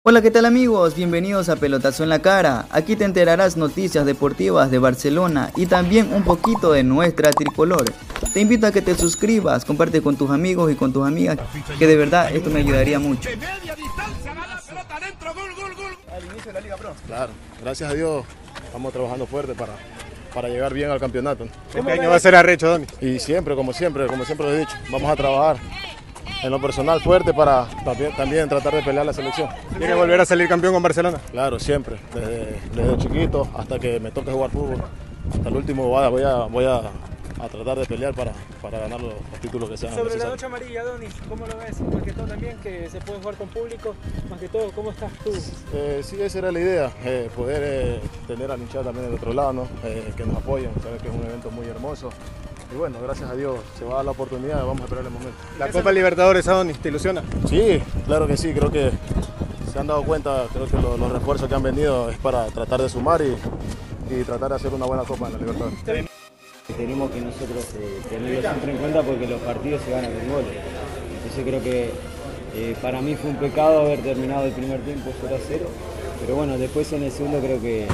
Hola, ¿qué tal amigos? Bienvenidos a Pelotazo en la Cara. Aquí te enterarás noticias deportivas de Barcelona y también un poquito de nuestra tricolor. Te invito a que te suscribas, comparte con tus amigos y con tus amigas, que de verdad esto me ayudaría mucho. Al inicio de la Liga Pro. Claro, gracias a Dios estamos trabajando fuerte para llegar bien al campeonato. Este año va a ser arrecho, Doni. Y siempre lo he dicho, vamos a trabajar en lo personal fuerte para también tratar de pelear la selección. ¿Quiere volver a salir campeón con Barcelona? Claro, siempre, desde chiquito hasta que me toque jugar fútbol. Hasta el último voy a tratar de pelear para ganar los títulos que sean Sobre necesarios. la noche amarilla, Doni, ¿cómo lo ves? Más que todo también que se puede jugar con público, más que todo, ¿cómo estás tú? Sí, esa era la idea, poder tener a la hinchada también del otro lado, ¿no? Que nos apoyen, saben que es un evento muy hermoso. Y bueno, gracias a Dios se va a dar la oportunidad, vamos a esperar el momento. La Copa Libertadores, Doni, ¿te ilusiona? Sí, claro que sí, creo que se han dado cuenta, creo que los refuerzos que han venido es para tratar de sumar y tratar de hacer una buena Copa en la Libertadores. Tenemos que nosotros tenerlo siempre en cuenta porque los partidos se ganan con goles. Entonces creo que para mí fue un pecado haber terminado el primer tiempo 0-0, pero bueno, después en el segundo creo que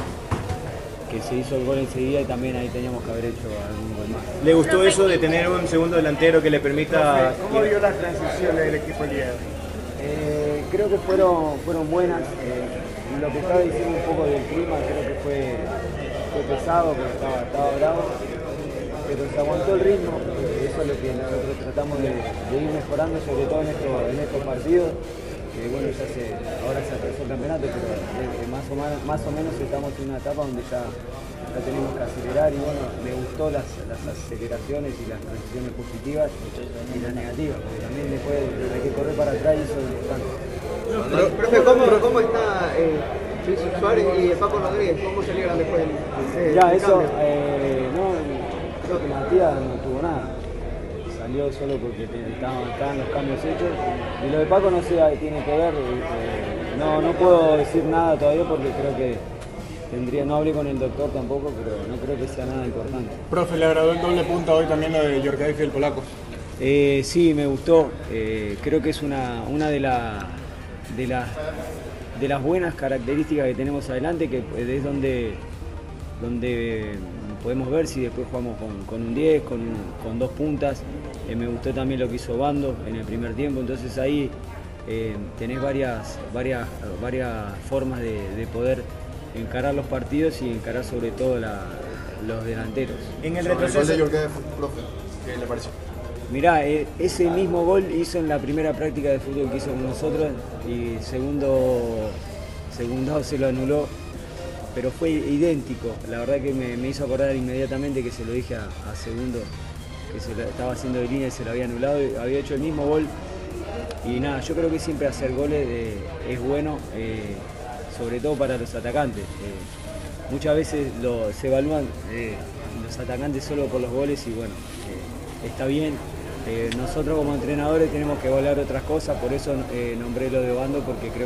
se hizo el gol enseguida y también ahí teníamos que haber hecho algún gol más. ¿Le gustó eso de tener un segundo delantero que le permita...? ¿Cómo vio las transiciones del equipo el día de hoy? Creo que fueron buenas. Lo que estaba diciendo un poco del clima, creo que fue pesado, pero estaba bravo. Pero se aguantó el ritmo, eso es lo que nosotros tratamos de ir mejorando, sobre todo en estos partidos, que bueno, ahora se atrasó el campeonato, pero más o menos estamos en una etapa donde ya tenemos que acelerar y bueno, me gustó las aceleraciones y las transiciones positivas y las negativas, porque también después hay que correr para atrás y eso es importante. Profe, ¿cómo está Jesús Suárez y Paco Rodríguez? ¿Cómo salieron después del Ya, eso, cambio? no, creo que Matías no tuvo nada. Salió solo porque estaban los cambios hechos. Y lo de Paco no sé, tiene que ver. No puedo decir nada todavía porque creo que no hablé con el doctor tampoco, pero no creo que sea nada importante. Profe, le agradó el doble punta hoy también lo de Djordjevic y el polaco. Sí, me gustó. Creo que es una de las buenas características que tenemos adelante, que es donde podemos ver si después jugamos con un 10, con dos puntas. Me gustó también lo que hizo Bando en el primer tiempo, entonces ahí tenés varias formas de poder encarar los partidos y encarar sobre todo los delanteros. En el Retroceso retroceso... de Djordjevic, profe, ¿qué le pareció? Mirá, ese mismo gol hizo en la primera práctica de fútbol que hizo con nosotros y segundo se lo anuló, pero fue idéntico. La verdad que me hizo acordar inmediatamente que se lo dije a Segundo, que se lo estaba haciendo de línea y se lo había anulado, y había hecho el mismo gol. Y nada, yo creo que siempre hacer goles es bueno, sobre todo para los atacantes. Muchas veces se evalúan los atacantes solo por los goles y bueno, está bien. Nosotros como entrenadores tenemos que evaluar otras cosas, por eso nombré lo de Bando, porque creo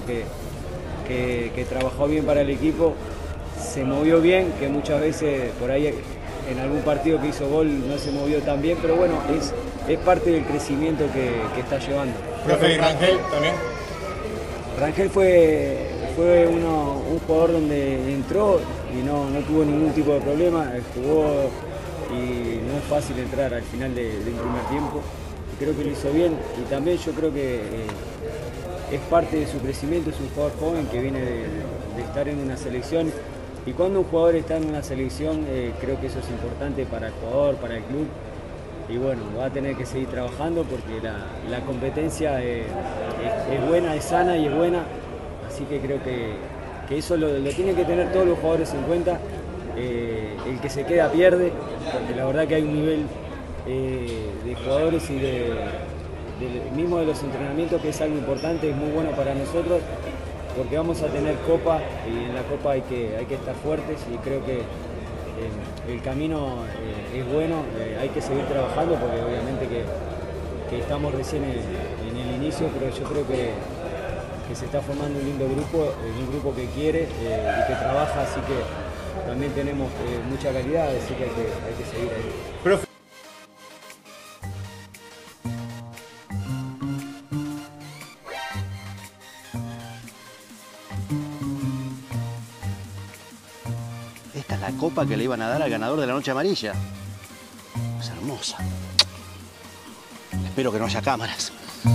que trabajó bien para el equipo, se movió bien, que muchas veces por ahí en algún partido que hizo gol no se movió tan bien, pero bueno, es parte del crecimiento que está llevando. Profe, ¿y Rangel también? Rangel fue un jugador donde entró y no tuvo ningún tipo de problema, jugó y no es fácil entrar al final de un primer tiempo. Creo que lo hizo bien y también yo creo que es parte de su crecimiento, es un jugador joven que viene de estar en una selección y cuando un jugador está en una selección creo que eso es importante para el jugador, para el club y bueno, va a tener que seguir trabajando porque la competencia es buena, es sana y es buena, así que creo que eso lo tienen que tener todos los jugadores en cuenta. El que se queda pierde, porque la verdad que hay un nivel de jugadores y mismo de los entrenamientos que es algo importante, es muy bueno para nosotros, porque vamos a tener Copa y en la Copa hay que estar fuertes y creo que el camino es bueno, hay que seguir trabajando porque obviamente que estamos recién en el inicio, pero yo creo que se está formando un lindo grupo, un grupo que quiere y que trabaja, así que también tenemos mucha calidad, así que hay que seguir ahí. Profe. la copa que le iban a dar al ganador de la Noche Amarilla. Es hermosa. Espero que no haya cámaras.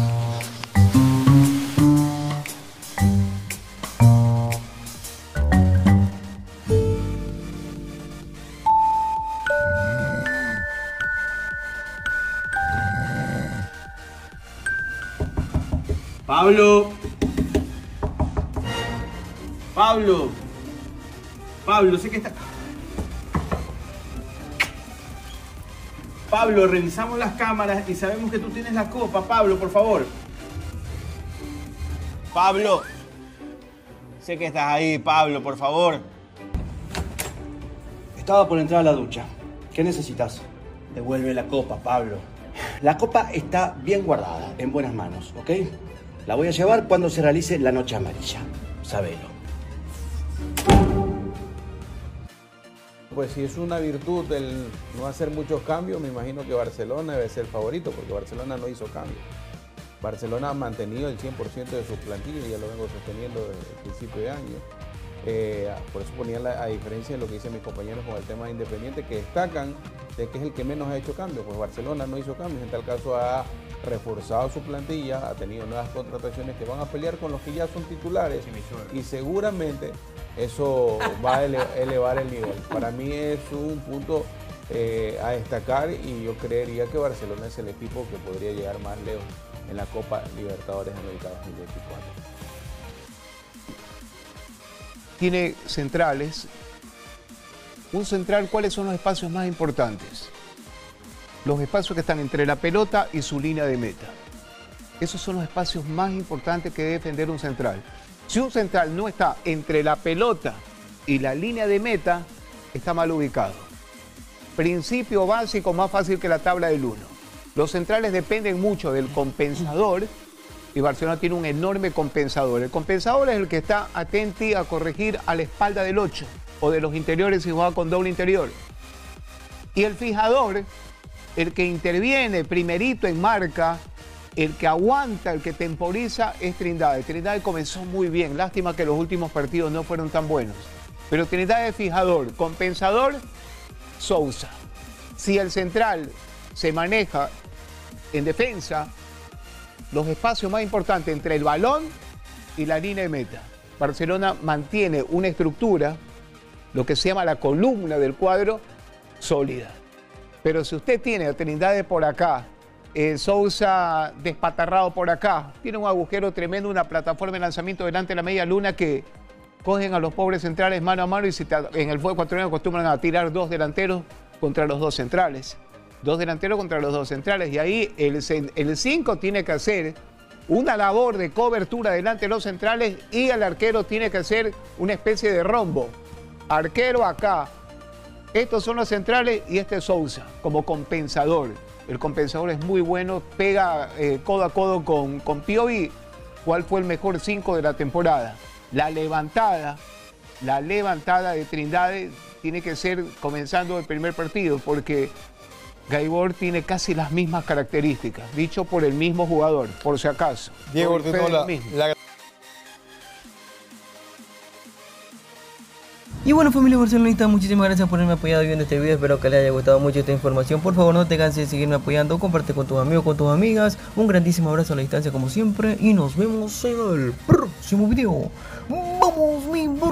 Pablo. Pablo. Pablo, sé que está... Pablo, revisamos las cámaras y sabemos que tú tienes la copa. Pablo, por favor. Pablo. Sé que estás ahí, Pablo, por favor. Estaba por entrar a la ducha. ¿Qué necesitas? Devuelve la copa, Pablo. La copa está bien guardada, en buenas manos, ¿ok? La voy a llevar cuando se realice la Noche Amarilla. Sabelo. Pues si es una virtud el no hacer muchos cambios, me imagino que Barcelona debe ser el favorito, porque Barcelona no hizo cambios. Barcelona ha mantenido el 100% de su plantilla, y ya lo vengo sosteniendo desde el principio de año. Por eso ponía a diferencia de lo que dicen mis compañeros con el tema de Independiente, que destacan de que es el que menos ha hecho cambios. Pues Barcelona no hizo cambios, en tal caso ha reforzado su plantilla, ha tenido nuevas contrataciones que van a pelear con los que ya son titulares, y seguramente eso va a elevar el nivel. Para mí es un punto a destacar, y yo creería que Barcelona es el equipo que podría llegar más lejos en la Copa Libertadores de América 2024. Tiene centrales. Un central, ¿cuáles son los espacios más importantes? Los espacios que están entre la pelota y su línea de meta. Esos son los espacios más importantes que debe defender un central. Si un central no está entre la pelota y la línea de meta, está mal ubicado. Principio básico más fácil que la tabla del 1. Los centrales dependen mucho del compensador, y Barcelona tiene un enorme compensador. El compensador es el que está atento a corregir a la espalda del 8 o de los interiores si juega con doble interior. Y el fijador, el que interviene primerito en marca, el que aguanta, el que temporiza, es Trindade. Trindade comenzó muy bien. Lástima que los últimos partidos no fueron tan buenos. Pero Trindade es fijador. Compensador, Sousa. Si el central se maneja en defensa, los espacios más importantes entre el balón y la línea de meta. Barcelona mantiene una estructura, lo que se llama la columna del cuadro, sólida. Pero si usted tiene a Trindade por acá, Sousa despatarrado por acá, tiene un agujero tremendo, una plataforma de lanzamiento delante de la media luna que cogen a los pobres centrales mano a mano, y en el fútbol ecuatoriano acostumbran a tirar dos delanteros contra los dos centrales. Dos delanteros contra los dos centrales, y ahí el 5 tiene que hacer una labor de cobertura delante de los centrales, y el arquero tiene que hacer una especie de rombo. Arquero acá. Estos son los centrales y este es Sousa como compensador. El compensador es muy bueno, pega codo a codo con Piovi. ¿Cuál fue el mejor 5 de la temporada? La levantada de Trindade tiene que ser comenzando el primer partido, porque Gaibor tiene casi las mismas características, dicho por el mismo jugador, por si acaso. Diego Ortega, Y bueno, familia barcelonista, muchísimas gracias por haberme apoyado viendo este video. Espero que les haya gustado mucho esta información. Por favor, no te canses de seguirme apoyando. Comparte con tus amigos, con tus amigas. Un grandísimo abrazo a la distancia como siempre. Y nos vemos en el próximo video. ¡Vamos, mi